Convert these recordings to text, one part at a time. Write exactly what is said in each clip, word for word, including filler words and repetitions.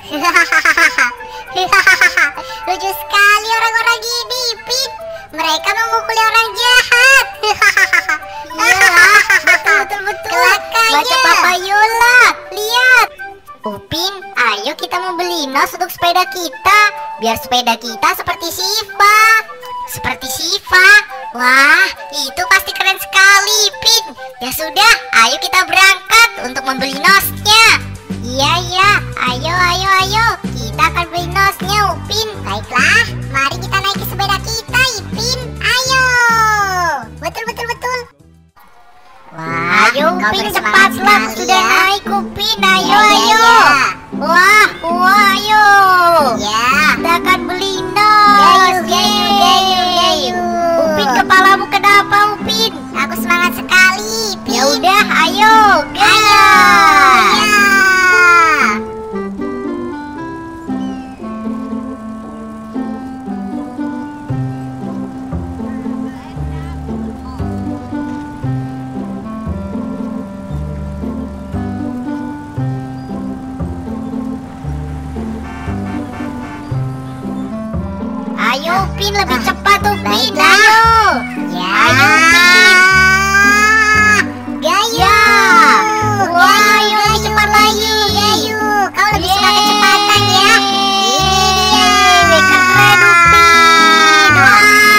Lucu sekali orang-orang gini, Pin. Mereka memukuli orang jahat. Iya, betul betul betul. Kelakanya. Baca Papa Yola, lihat. Upin, ayo kita mau beli nos untuk sepeda kita, biar sepeda kita seperti Siva. Seperti Siva. Wah, itu pasti keren sekali, Pin. Ya sudah, ayo kita berangkat untuk membeli nosnya. Iya, iya. Ayo, ayo, ayo. Kita akan beli nosnya, Upin. Baiklah, mari kita naik ke sepeda kita, Ipin. Ayo. Betul, betul, betul. Wah, Ayo kau Upin, bersemangat cepatlah, sekali sudah ya. naik Upin. Ayo, Ya, ya, ayo. ya. Wah, wah, ayo. Ya. Kita akan beli nos. Gayu, gayu, gayu, gayu. Upin, kepalamu kenapa, Upin? Aku semangat sekali, Pin. Ya udah, ayo, gaya. Ya. Ayo, Upin, lebih cepat, Upin. Baiklah. Ayo. Ya. Ayo, Upin. Gayu. Ya. Wah, Gayu, ayo, lebih gayu, cepat gayu, lagi. gayu. Kau lebih suka Yeay. kecepatan ya. Ini Yeay, dia. keren, Upin. Wah.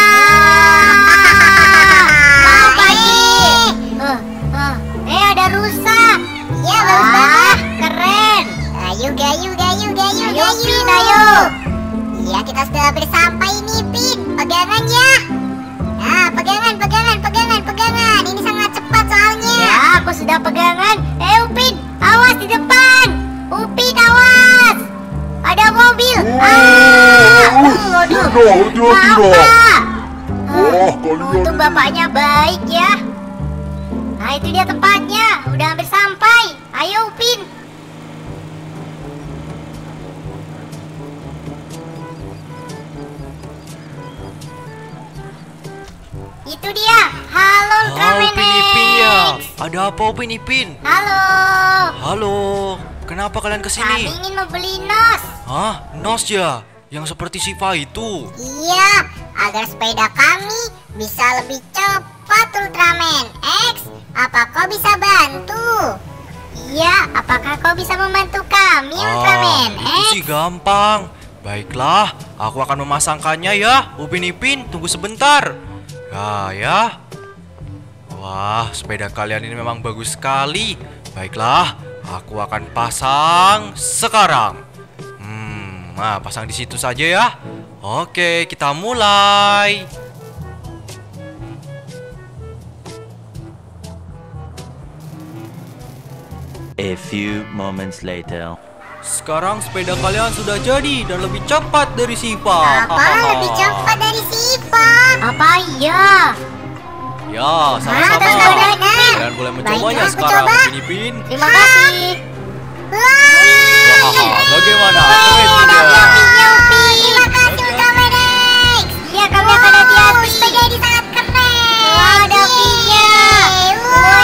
Mau pagi. Eh, eh, eh, ada rusa. Ya, bagus Wah, banget. keren. Ayo, gayu, gayu, gayu, Ayo, gayu. Pin, ayo. Iya, kita sudah hampir sampai nih, Pin. Pegangan ya. Nah, pegangan, pegangan, pegangan, pegangan. Ini sangat cepat soalnya. Ya, aku sudah pegangan. Eh, Upin, awas di depan. Upin, awas. Ada mobil. Ah, waduh. Tidak, hati-hati Maaf, dah. Pak. Wah, kalian Untung ini. bapaknya baik ya. Nah, itu dia tempatnya. Udah hampir sampai. Ayo, Upin. Itu dia. Halo, Ah, Ultraman Upin Ipin ya. X. Ada apa Upin Ipin? Halo. Halo. Kenapa kalian Kami kesini? ingin membeli nos. Hah? Nos ya? Yang seperti Siva itu? Iya, agar sepeda kami bisa lebih cepat, Ultraman X. Apa kau bisa bantu? Iya, apakah kau bisa membantu kami, Ultraman Ah, itu X? sih gampang. Baiklah, aku akan memasangkannya ya. Upin Ipin, tunggu sebentar. Ya, ya. Wah, sepeda kalian ini memang bagus sekali. Baiklah, aku akan pasang sekarang. Hmm, nah pasang di situ saja ya. Oke, kita mulai. A few moments later. Sekarang sepeda kalian sudah jadi dan lebih cepat dari Siva. Apa lebih cepat dari Siva? Apa iya? Ya, Ah, sama-sama. terus benar. Kalian boleh mencobanya Baiklah, aku sekarang, coba. Upin Ipin. Terima kasih. Wah, Wah, bagaimana? Yeay, Keren ada tidak? apinya, Upin. Terima kasih, Ultraman X. Iya, kami akan hati-hati. Wow, sepeda ini sangat keren. Wah, ada apinya. Yeay,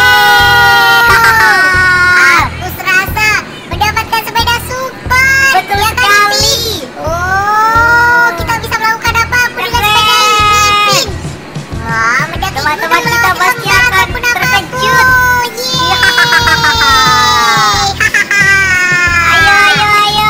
wow. Aku serasa mendapatkan sepeda super. Betul Ya kan, sekali. Ipin? Oh, kita bisa melakukan apapun dengan sepeda ini, Ipin. Wah, mendaki Teman-teman gunung kita melakukan pasti akan apapun, apapun. terkejut. Yeay. Ayo, ayo, ayo.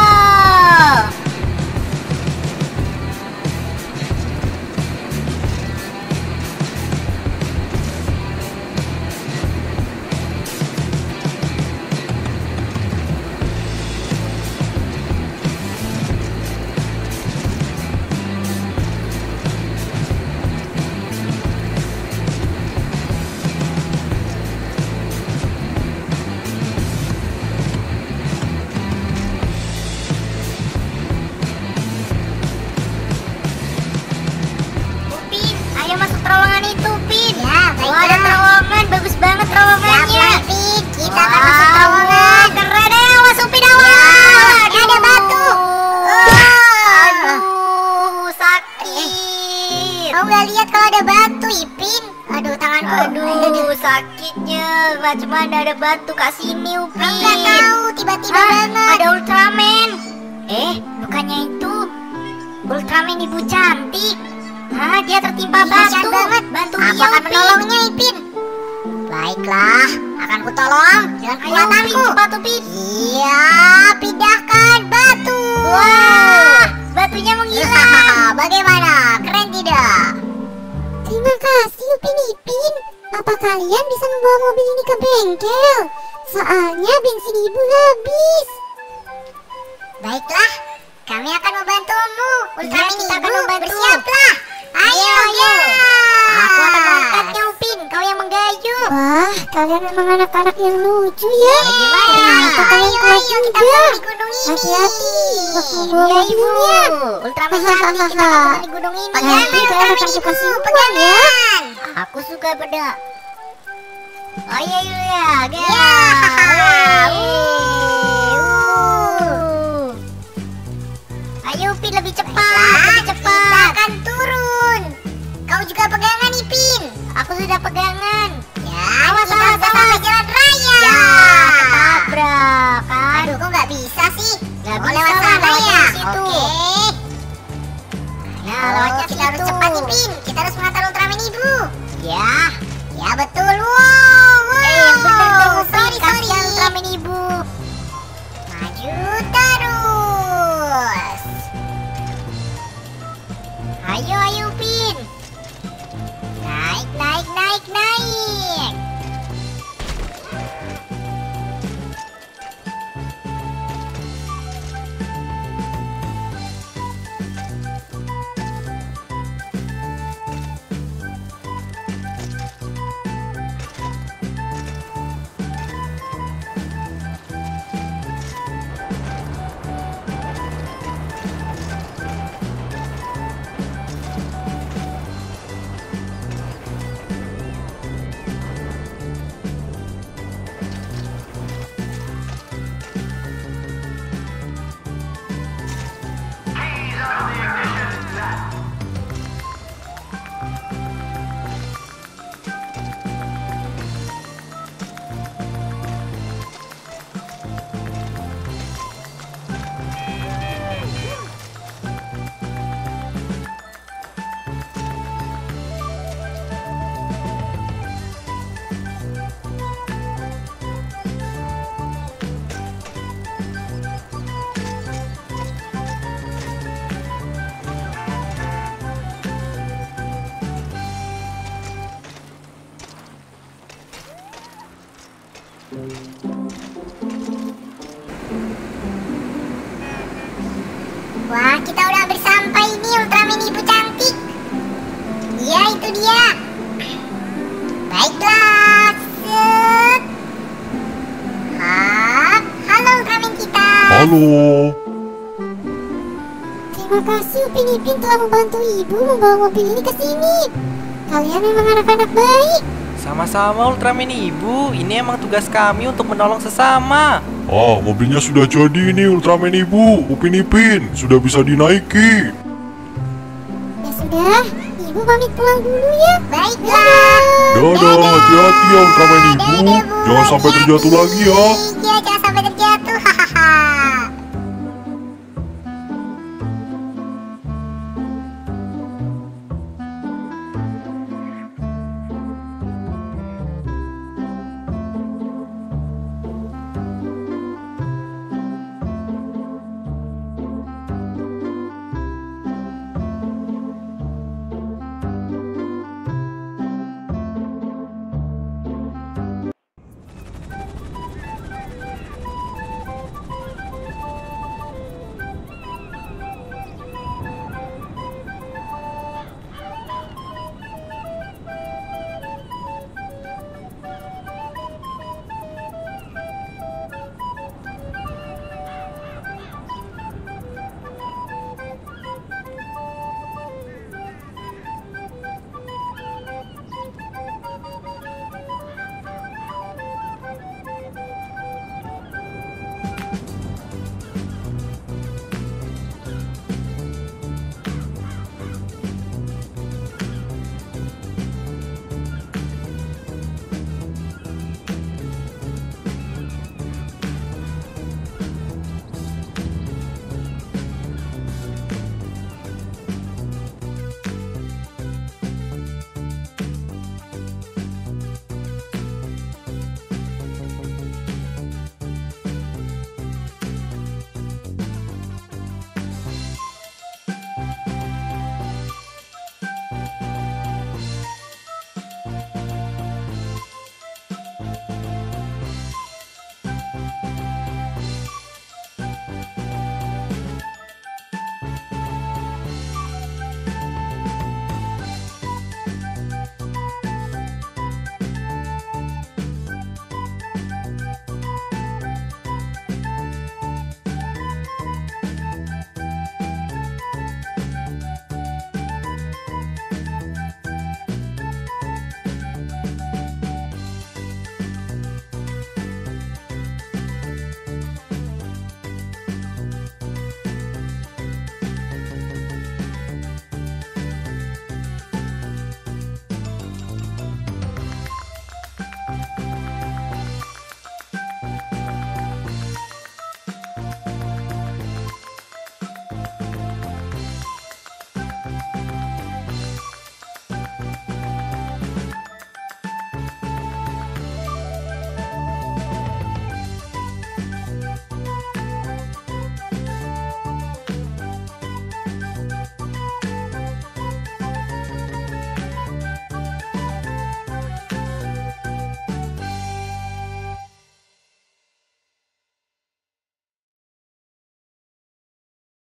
Upin, ayo masuk terowongan itu, Upin. Ya, baiklah. Wah, ada terowongan, bagus banget terowongannya. Siap, Ipin. Kita akan masuk Wah, terowongan. keren ya, awas Upin, awas. Ya, ada batu. Aduh, sakit. Kau nggak lihat kalau ada batu, Ipin? Aduh, tanganku. Aduh, sakitnya. Macam mana ada batu ke sini, Upin? Aku nggak tahu, tiba-tiba Hah? banget. Ada Ultraman. Eh, bukannya itu Ultraman Ibu cantik. Hah, dia tertimpa batu. banget. Bantu Aku dia, akan Upin. menolongnya, Ipin. Baiklah, akan kutolong dengan Ayo, Upin, kekuatanku. cepat, Upin. Iya, pindahkan batu. Wah, batunya menghilang. Bagaimana? Keren tidak? Terima kasih, Upin Ipin. Apa kalian bisa membawa mobil ini ke bengkel? Soalnya bensin ibu habis. Baiklah, kami akan membantumu. Ultraman Iya, kita akan Ibu, membantu. bersiaplah. Ayo, Iya, ayo. Aku akan mengangkatnya, Upin. Kau yang menggayuh. Wah, kalian memang anak-anak yang lucu ya. Gimana? Ternyata kalian Ayo, kuat ayo, kita juga. mau di gunung ini. Hati-hati waktu membawa Iya, Ibu. mobilnya. Ultraman cantik, kita akan di gunung ini. Nanti Pegangan, kalian Ultraman akan Ibu, dikasih uang pegangan. Aku suka beda. Oh iya, iya, iya. Ya. Ayo, Upin, lebih cepat, lebih cepat. Kita akan turun. Kau juga pegangan, Ipin. Aku sudah pegangan. Ya, Awas, kita awas, udah awas. sampai jalan raya. Ya, ketabrak kan. Aduh, kok nggak bisa sih? Nggak Oh, bisa lewat lah, sana lewat ya? dari situ. Oke. Nah, Oh, lewatnya kita harus situ. cepat, Ipin. Kita harus mengantar Ultraman Ibu. Ya. Ya, betul. Wow, wow. Eh, yang bener dong, Upin. Sorry, sorry. Kasihan Ultraman Ibu. Maju terus. Ayo, ayo, Upin. Naik, naik, naik, naik. Wah, kita udah hampir sampai nih, Ultraman Ibu cantik. Iya, itu dia. Baiklah, set. Hap, halo Ultraman kita. Halo. Terima kasih Upin Ipin telah membantu ibu membawa mobil ini ke sini. Kalian memang anak-anak baik. Sama-sama Ultraman Ibu, ini emang tugas kami untuk menolong sesama. Ah, mobilnya sudah jadi nih Ultraman Ibu. Upin Ipin sudah bisa dinaiki. Ya sudah, ibu pamit pulang dulu ya. Baiklah. Dadah, hati-hati ya Ultraman Ibu. Dadah, Bu. Jangan sampai terjatuh lagi ya. Iya, jangan